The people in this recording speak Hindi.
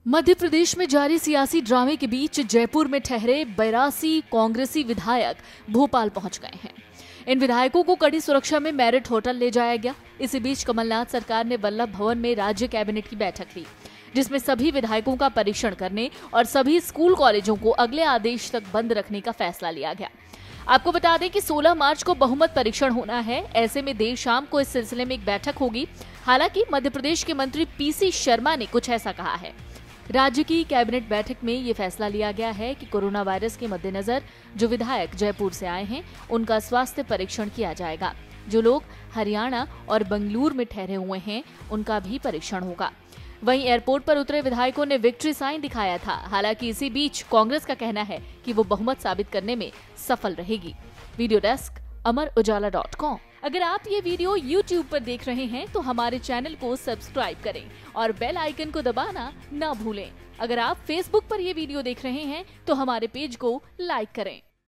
मध्य प्रदेश में जारी सियासी ड्रामे के बीच जयपुर में ठहरे 82 कांग्रेसी विधायक भोपाल पहुंच गए हैं। इन विधायकों को कड़ी सुरक्षा में मैरिट होटल ले जाया गया। इसी बीच कमलनाथ सरकार ने वल्लभ भवन में राज्य कैबिनेट की बैठक ली, जिसमें सभी विधायकों का परीक्षण करने और सभी स्कूल कॉलेजों को अगले आदेश तक बंद रखने का फैसला लिया गया। आपको बता दें कि 16 मार्च को बहुमत परीक्षण होना है। ऐसे में देर शाम को इस सिलसिले में एक बैठक होगी। हालांकि मध्य प्रदेश के मंत्री पीसी शर्मा ने कुछ ऐसा कहा है। राज्य की कैबिनेट बैठक में ये फैसला लिया गया है कि कोरोना वायरस के मद्देनजर जो विधायक जयपुर से आए हैं उनका स्वास्थ्य परीक्षण किया जाएगा। जो लोग हरियाणा और बंगलुरु में ठहरे हुए हैं उनका भी परीक्षण होगा। वहीं एयरपोर्ट पर उतरे विधायकों ने विक्ट्री साइन दिखाया था। हालांकि इसी बीच कांग्रेस का कहना है कि वो बहुमत साबित करने में सफल रहेगी। वीडियो डेस्क अमरउजाला.com। अगर आप ये वीडियो YouTube पर देख रहे हैं तो हमारे चैनल को सब्सक्राइब करें और बेल आइकन को दबाना ना भूलें। अगर आप Facebook पर ये वीडियो देख रहे हैं तो हमारे पेज को लाइक करें।